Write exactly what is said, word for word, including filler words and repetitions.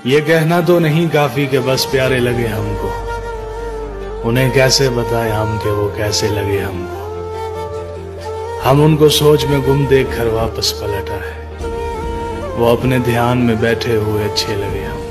ये कहना तो नहीं काफी के बस प्यारे लगे हमको, उन्हें कैसे बताएं हम के वो कैसे लगे हमको। हम उनको सोच में गुम देख कर वापस पलट आए, वो अपने ध्यान में बैठे हुए अच्छे लगे हम।